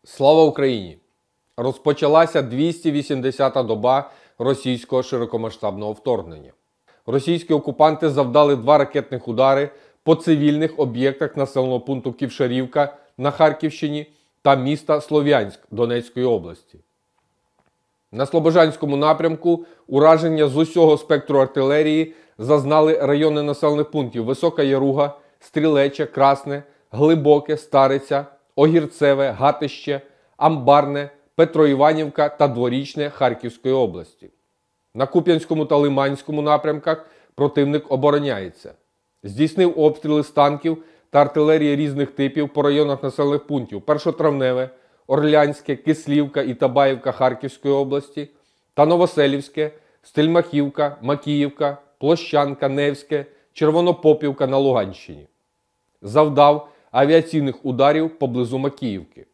Слава Україні! Розпочалася 280-та доба російського широкомасштабного вторгнення. Російські окупанти завдали 2 ракетних удари по цивільних об'єктах населеного пункту Ківшарівка на Харківщині та міста Слов'янськ Донецької області. На Слобожанському напрямку ураження з усього спектру артилерії зазнали райони населених пунктів Висока Яруга, Стрілеча, Красне, Глибоке, Стариця, Огірцеве, Гатище, Амбарне, Петроіванівка та Дворічне Харківської області. На Куп'янському та Лиманському напрямках противник обороняється. Здійснив обстріли з танків та артилерії різних типів по районах населених пунктів Першотравневе, Орлянське, Кислівка і Табаївка Харківської області та Новоселівське, Стельмахівка, Макіївка, Площанка, Невське, Червонопопівка на Луганщині. Завдав авіаційних ударів поблизу Макіївки.